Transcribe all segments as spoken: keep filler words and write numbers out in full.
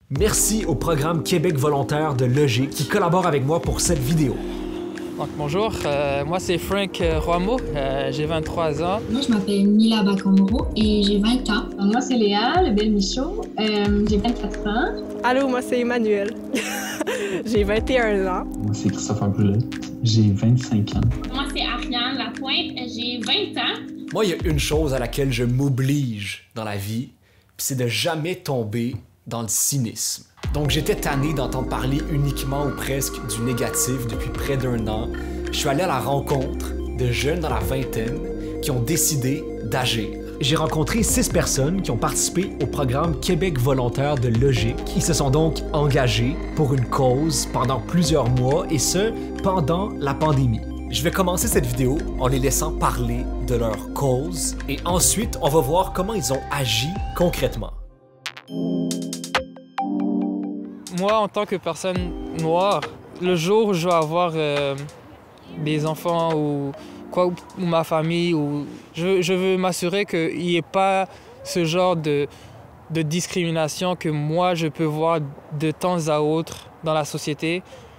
Merci au programme Québec volontaire de Logique qui collabore avec moi pour cette vidéo. Donc, bonjour, euh, moi c'est Frank Roimo, euh, j'ai vingt-trois ans. Moi je m'appelle Mila Bakamoro et j'ai vingt ans. Moi c'est Léa Lebel-Michaud, euh, j'ai vingt-quatre ans. Allô, moi c'est Emmanuel, j'ai vingt et un ans. Moi c'est Christopher Brulette, j'ai vingt-cinq ans. Moi c'est Ariane Lapointe, j'ai vingt ans. Moi, il y a une chose à laquelle je m'oblige dans la vie, puis c'est de jamais tomber dans le cynisme. Donc j'étais tanné d'entendre parler uniquement ou presque du négatif depuis près d'un an. Je suis allé à la rencontre de jeunes dans la vingtaine qui ont décidé d'agir. J'ai rencontré six personnes qui ont participé au programme Québec volontaire de Logique. Ils se sont donc engagés pour une cause pendant plusieurs mois et ce, pendant la pandémie. Je vais commencer cette vidéo en les laissant parler de leur cause et ensuite on va voir comment ils ont agi concrètement. Moi, en tant que personne noire, le jour où je vais avoir euh, des enfants ou quoi, ou ma famille, ou je, je veux m'assurer qu'il n'y ait pas ce genre de, de discrimination que moi je peux voir de temps à autre dans la société.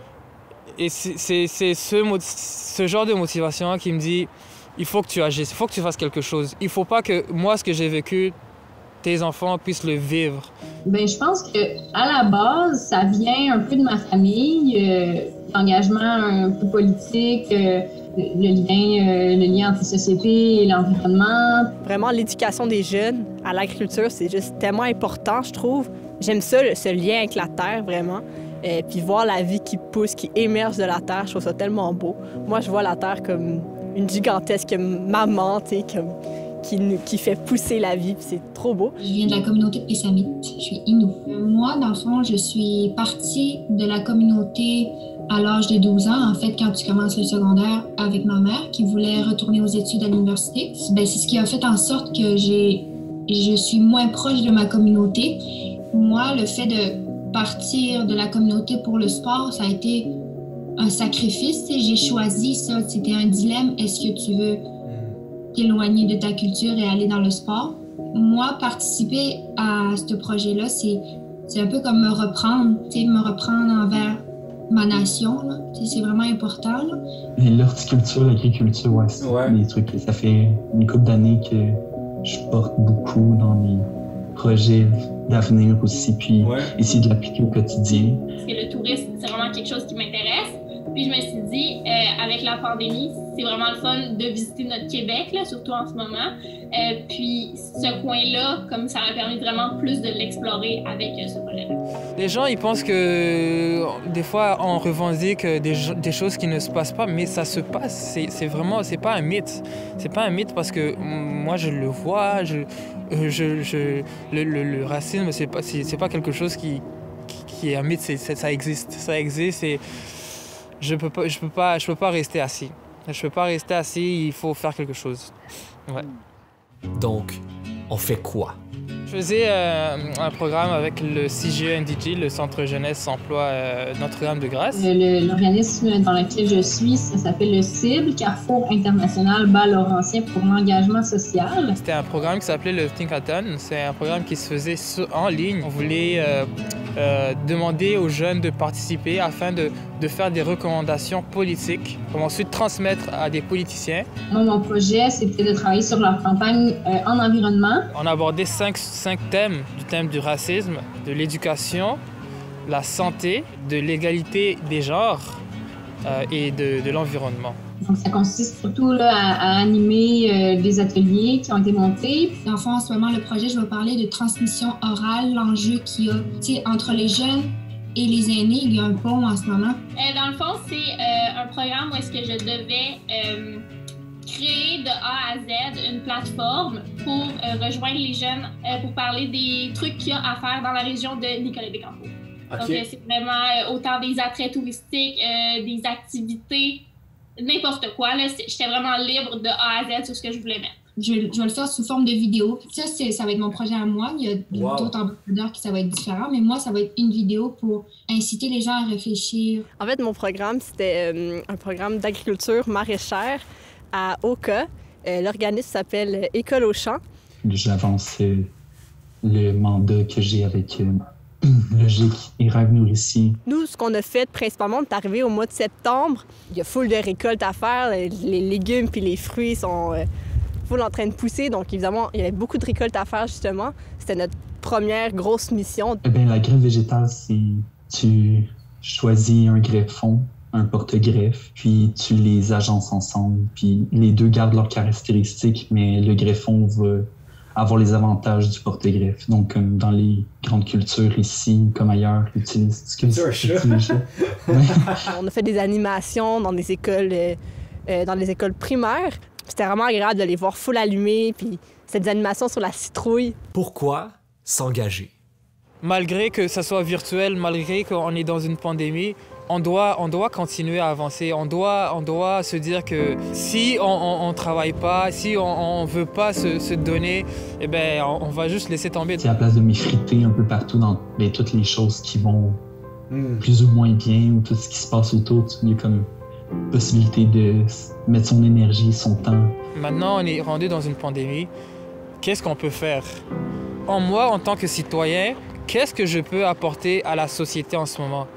Et c'est ce, ce genre de motivation qui me dit il faut que tu agisses, il faut que tu fasses quelque chose. Il ne faut pas que moi, ce que j'ai vécu, tes enfants puissent le vivre. Ben, je pense que à la base, ça vient un peu de ma famille, euh, l'engagement un peu politique, euh, le lien, euh, le lien entre la société et l'environnement. Vraiment, l'éducation des jeunes à l'agriculture, c'est juste tellement important, je trouve. J'aime ça, ce lien avec la terre, vraiment. Et puis voir la vie qui pousse, qui émerge de la terre, je trouve ça tellement beau. Moi, je vois la terre comme une gigantesque maman, tu sais, comme... Qui, qui fait pousser la vie, c'est trop beau. Je viens de la communauté de Pessamit, je suis Innu. Moi, dans le fond, je suis partie de la communauté à l'âge de douze ans, en fait, quand tu commences le secondaire avec ma mère qui voulait retourner aux études à l'université. Ben, c'est ce qui a fait en sorte que j'ai, je suis moins proche de ma communauté. Moi, le fait de partir de la communauté pour le sport, ça a été un sacrifice. J'ai choisi ça, c'était un dilemme. Est-ce que tu veux t'éloigner de ta culture et aller dans le sport? Moi, participer à ce projet-là, c'est un peu comme me reprendre, me reprendre envers ma nation. C'est vraiment important. L'horticulture, l'agriculture, ouais, c'est ouais. des trucs. Ça fait une couple d'années que je porte beaucoup dans mes projets d'avenir aussi, puis ouais. essayer de l'appliquer au quotidien. Parce que le tourisme, c'est vraiment quelque chose qui m'intéresse. Puis je me suis dit, euh, avec la pandémie, c'est vraiment le fun de visiter notre Québec, là, surtout en ce moment. Euh, puis ce coin-là, comme ça m'a permis vraiment plus de l'explorer avec euh, ce projet-là. Les gens, ils pensent que des fois, on revendique des, des choses qui ne se passent pas, mais ça se passe. C'est vraiment, c'est pas un mythe. C'est pas un mythe parce que moi, je le vois. Je, je, je, le, le, le racisme, c'est pas, c'est pas quelque chose qui, qui, qui est un mythe. C'est, ça existe. Ça existe et je peux pas, je peux pas, je peux pas rester assis. Je peux pas rester assis, il faut faire quelque chose. Ouais. Donc, on fait quoi? Je faisais euh, un programme avec le C G E N D G, le Centre Jeunesse Emploi euh, Notre-Dame-de-Grâce. L'organisme dans lequel je suis, ça s'appelle le C I B, Carrefour International Bas-Laurentien pour l'engagement social. C'était un programme qui s'appelait le Think-A-Thon. C'est un programme qui se faisait en ligne. On voulait euh, euh, demander aux jeunes de participer afin de, de faire des recommandations politiques pour ensuite transmettre à des politiciens. Moi, mon projet, c'était de travailler sur leur campagne euh, en environnement. On a abordé cinq cinq thèmes, du thème du racisme, de l'éducation, la santé, de l'égalité des genres euh, et de, de l'environnement. Donc, ça consiste surtout là, à, à animer euh, des ateliers qui ont été montés. Dans le fond, en ce moment, le projet, je vais parler de transmission orale, l'enjeu qu'il y a entre les jeunes et les aînés. Il y a un pont en ce moment. Euh, dans le fond, c'est euh, un programme où est-ce que je devais euh, créer de A à Z une plateforme pour euh, rejoindre les jeunes euh, pour parler des trucs qu'il y a à faire dans la région de Nicolet-Bécancour. Okay. Donc, euh, c'est vraiment euh, autant des attraits touristiques, euh, des activités, n'importe quoi. J'étais vraiment libre de A à Z sur ce que je voulais mettre. Je, je vais le faire sous forme de vidéo. Ça, ça va être mon projet à moi. Il y a wow. d'autres ambassadeurs qui ça va être différent, mais moi, ça va être une vidéo pour inciter les gens à réfléchir. En fait, mon programme, c'était euh, un programme d'agriculture maraîchère à Oka. Euh, L'organisme s'appelle École au champ. J'avance euh, le mandat que j'ai avec euh, Logique et Rêve Nourricier. Nous, ce qu'on a fait principalement, on est arrivé au mois de septembre. Il y a full de récoltes à faire. Les légumes puis les fruits sont euh, full en train de pousser. Donc, évidemment, il y avait beaucoup de récoltes à faire, justement. C'était notre première grosse mission. Eh bien, la greffe végétale, c'est tu choisis un greffon, un porte-greffe, puis tu les agences ensemble. Puis les deux gardent leurs caractéristiques, mais le greffon va avoir les avantages du porte-greffe. Donc, comme dans les grandes cultures ici, comme ailleurs, utilisent ce que c'est un chat. Ouais. On a fait des animations dans des écoles, euh, dans les écoles primaires. C'était vraiment agréable de les voir full allumés, puis c'était des animations sur la citrouille. Pourquoi s'engager? Malgré que ça soit virtuel, malgré qu'on est dans une pandémie, on doit, on doit continuer à avancer. On doit, on doit se dire que si on ne travaille pas, si on ne veut pas se, se donner, eh ben, on, on va juste laisser tomber. C'est à la place de m'effriter un peu partout dans ben, toutes les choses qui vont mm. plus ou moins bien ou tout ce qui se passe autour, il y a comme possibilité de mettre son énergie, son temps. Maintenant, on est rendu dans une pandémie. Qu'est-ce qu'on peut faire? En moi, en tant que citoyen, qu'est-ce que je peux apporter à la société en ce moment?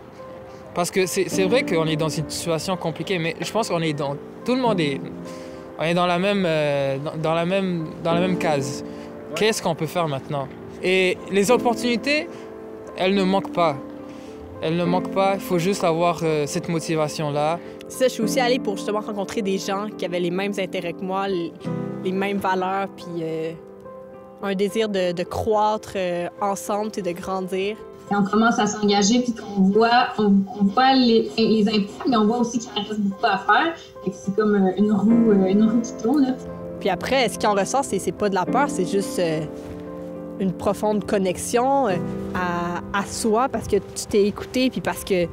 Parce que c'est vrai qu'on est dans une situation compliquée, mais je pense qu'on est dans... Tout le monde est... On est dans la même, euh, dans, dans la même, dans la même case. Qu'est-ce qu'on peut faire maintenant? Et les opportunités, elles ne manquent pas. Elles ne manquent pas. Il faut juste avoir euh, cette motivation-là. Ça, je suis aussi allée pour justement rencontrer des gens qui avaient les mêmes intérêts que moi, les, les mêmes valeurs, puis euh, un désir de, de croître euh, ensemble et de grandir. Et on commence à s'engager, puis qu'on voit, on, on voit les, les impacts, mais on voit aussi qu'il en reste beaucoup à faire. C'est comme une roue, une roue qui tourne. Là. Puis après, ce qui en ressort, c'est, c'est pas de la peur, c'est juste euh, une profonde connexion euh, à, à soi, parce que tu t'es écouté, puis parce que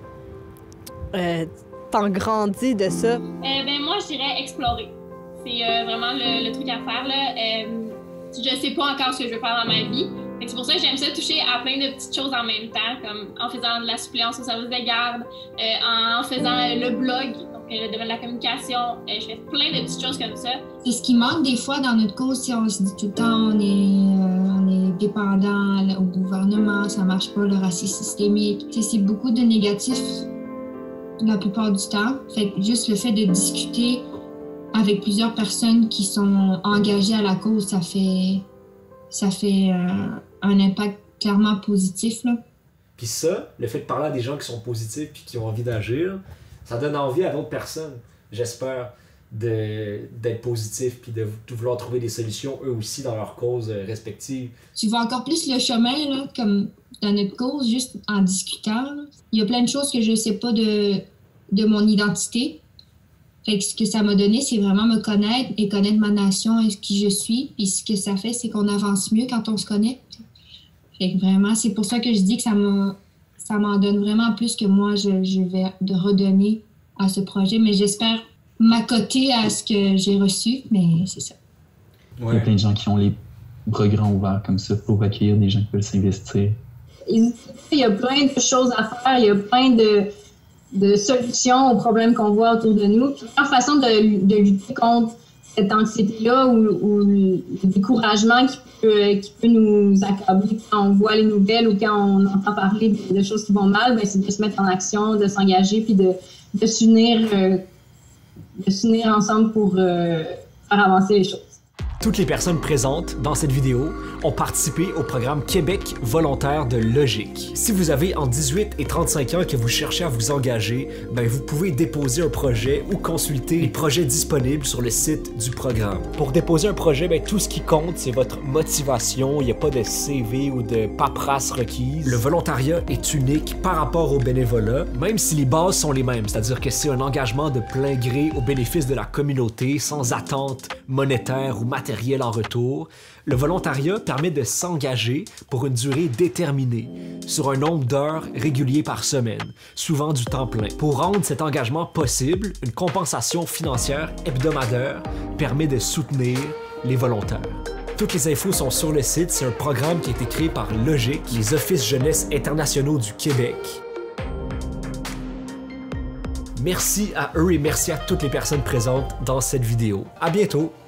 euh, t'en grandis de ça. Euh, ben moi, je dirais explorer. C'est euh, vraiment le, le truc à faire. Là. Euh, je sais pas encore ce que je veux faire dans ma vie. C'est pour ça que j'aime ça toucher à plein de petites choses en même temps, comme en faisant de la suppléance au service de garde, euh, en faisant euh, le blog, donc euh, le domaine de la communication. Euh, je fais plein de petites choses comme ça. C'est ce qui manque des fois dans notre cause, si on se dit tout le temps on est, euh, on est dépendant au gouvernement, ça marche pas, le racisme systémique. T'sais, c'est beaucoup de négatifs la plupart du temps. Fait que juste le fait de discuter avec plusieurs personnes qui sont engagées à la cause, ça fait, ça fait euh, un impact clairement positif, là. Puis ça, le fait de parler à des gens qui sont positifs puis qui ont envie d'agir, ça donne envie à d'autres personnes, j'espère, de, d'être positifs puis de, de vouloir trouver des solutions eux aussi dans leurs causes respectives. Tu vois encore plus le chemin, là, comme dans notre cause, juste en discutant, là. Il y a plein de choses que je sais pas de, de mon identité. Fait que ce que ça m'a donné, c'est vraiment me connaître et connaître ma nation et qui je suis. Puis ce que ça fait, c'est qu'on avance mieux quand on se connecte. Fait que vraiment, c'est pour ça que je dis que ça m'a, ça m'en donne vraiment plus que moi, je, je vais de redonner à ce projet. Mais j'espère m'accoter à ce que j'ai reçu, mais c'est ça. Ouais. Il y a plein de gens qui ont les bras grands ouverts comme ça pour accueillir des gens qui veulent s'investir. Il y a plein de choses à faire, il y a plein de... de solutions aux problèmes qu'on voit autour de nous. Puis la façon de, de lutter contre cette anxiété-là ou, ou le découragement qui peut, qui peut nous accabler quand on voit les nouvelles ou quand on entend parler de, de choses qui vont mal, bien, c'est de se mettre en action, de s'engager puis de, de s'unir, euh, de s'unir ensemble pour euh, faire avancer les choses. Toutes les personnes présentes dans cette vidéo ont participé au programme Québec volontaire de Logique. Si vous avez entre dix-huit et trente-cinq ans et que vous cherchez à vous engager, ben vous pouvez déposer un projet ou consulter les projets disponibles sur le site du programme. Pour déposer un projet, ben tout ce qui compte, c'est votre motivation. Il n'y a pas de C V ou de paperasse requise. Le volontariat est unique par rapport au bénévolat, même si les bases sont les mêmes, c'est-à-dire que c'est un engagement de plein gré au bénéfice de la communauté, sans attente monétaire ou matérielle en retour. Le volontariat permet de s'engager pour une durée déterminée, sur un nombre d'heures régulier par semaine, souvent du temps plein. Pour rendre cet engagement possible, une compensation financière hebdomadaire permet de soutenir les volontaires. Toutes les infos sont sur le site. C'est un programme qui a été créé par Logique, les Offices jeunesse internationaux du Québec. Merci à eux et merci à toutes les personnes présentes dans cette vidéo. À bientôt!